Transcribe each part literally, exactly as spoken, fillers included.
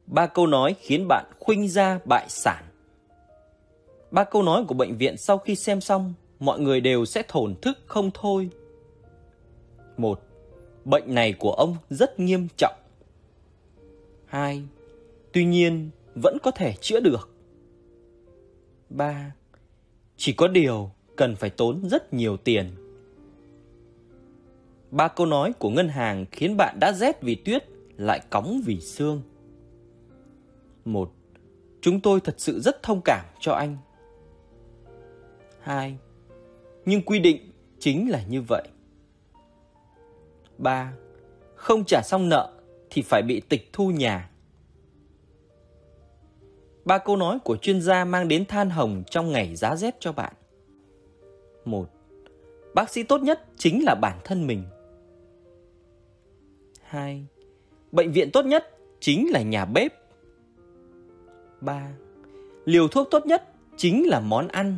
Ba câu nói khiến bạn khuynh gia bại sản. Ba câu nói của bệnh viện sau khi xem xong, mọi người đều sẽ thổn thức không thôi. Một, bệnh này của ông rất nghiêm trọng. Hai, tuy nhiên vẫn có thể chữa được. Ba, chỉ có điều cần phải tốn rất nhiều tiền. Ba câu nói của ngân hàng khiến bạn đã rét vì tuyết lại cóng vì sương. Một, chúng tôi thật sự rất thông cảm cho anh. Hai, nhưng quy định chính là như vậy. Ba, không trả xong nợ thì phải bị tịch thu nhà. Ba câu nói của chuyên gia mang đến than hồng trong ngày giá rét cho bạn. Một, bác sĩ tốt nhất chính là bản thân mình. Hai, bệnh viện tốt nhất chính là nhà bếp. Ba, liều thuốc tốt nhất chính là món ăn.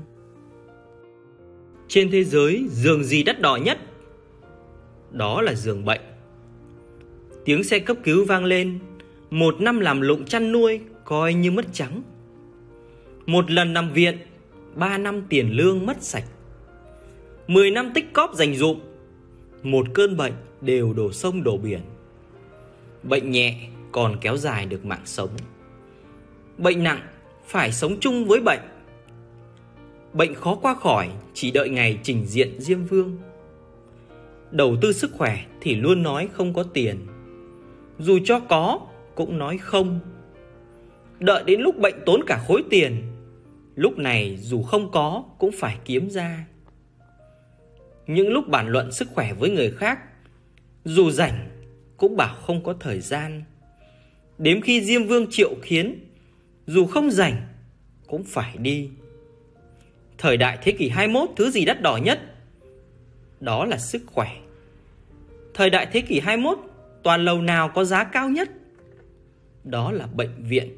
Trên thế giới, giường gì đắt đỏ nhất? Đó là giường bệnh. Tiếng xe cấp cứu vang lên. Một năm làm lụng chăn nuôi coi như mất trắng. Một lần nằm viện, ba năm tiền lương mất sạch. Mười năm tích cóp dành dụm, một cơn bệnh đều đổ sông đổ biển. Bệnh nhẹ còn kéo dài được mạng sống. Bệnh nặng phải sống chung với bệnh. Bệnh khó qua khỏi chỉ đợi ngày trình diện Diêm Vương. Đầu tư sức khỏe thì luôn nói không có tiền, dù cho có cũng nói không. Đợi đến lúc bệnh tốn cả khối tiền, lúc này dù không có cũng phải kiếm ra. Những lúc bàn luận sức khỏe với người khác, dù rảnh cũng bảo không có thời gian. Đến khi Diêm Vương triệu kiến, dù không rảnh cũng phải đi. Thời đại thế kỷ hai mươi mốt, thứ gì đắt đỏ nhất? Đó là sức khỏe. Thời đại thế kỷ hai mươi mốt, toàn lầu nào có giá cao nhất? Đó là bệnh viện.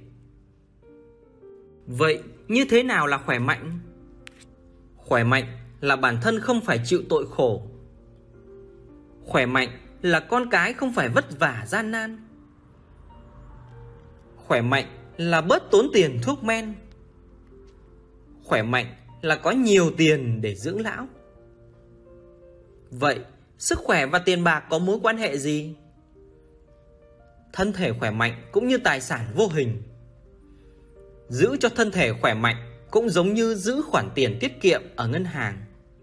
Vậy như thế nào là khỏe mạnh? Khỏe mạnh là bản thân không phải chịu tội khổ. Khỏe mạnh là con cái không phải vất vả gian nan. Khỏe mạnh là bớt tốn tiền thuốc men. Khỏe mạnh là có nhiều tiền để dưỡng lão. Vậy sức khỏe và tiền bạc có mối quan hệ gì? Thân thể khỏe mạnh cũng như tài sản vô hình. Giữ cho thân thể khỏe mạnh cũng giống như giữ khoản tiền tiết kiệm ở ngân hàng.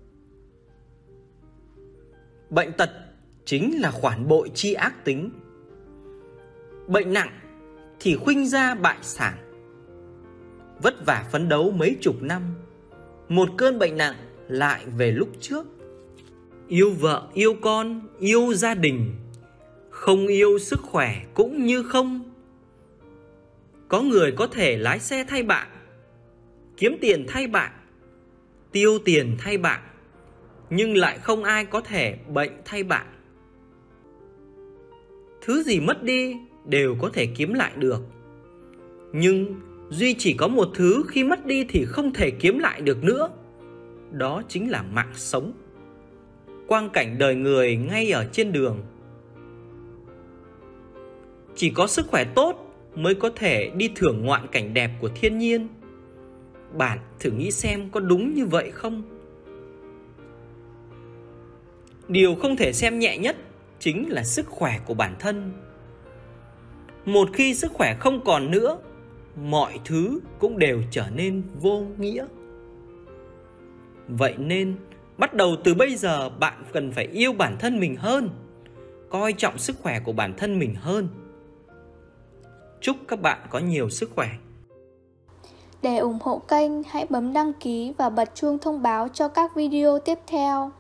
Bệnh tật chính là khoản bội chi ác tính. Bệnh nặng thì khuynh gia bại sản. Vất vả phấn đấu mấy chục năm, một cơn bệnh nặng lại về lúc trước. Yêu vợ, yêu con, yêu gia đình, không yêu sức khỏe cũng như không. Có người có thể lái xe thay bạn, kiếm tiền thay bạn, tiêu tiền thay bạn, nhưng lại không ai có thể bệnh thay bạn. Thứ gì mất đi đều có thể kiếm lại được, nhưng duy chỉ có một thứ khi mất đi thì không thể kiếm lại được nữa. Đó chính là mạng sống. Quang cảnh đời người ngay ở trên đường. Chỉ có sức khỏe tốt mới có thể đi thưởng ngoạn cảnh đẹp của thiên nhiên. Bạn thử nghĩ xem có đúng như vậy không? Điều không thể xem nhẹ nhất chính là sức khỏe của bản thân. Một khi sức khỏe không còn nữa, mọi thứ cũng đều trở nên vô nghĩa. Vậy nên bắt đầu từ bây giờ bạn cần phải yêu bản thân mình hơn, coi trọng sức khỏe của bản thân mình hơn. Chúc các bạn có nhiều sức khỏe. Để ủng hộ kênh, hãy bấm đăng ký và bật chuông thông báo cho các video tiếp theo.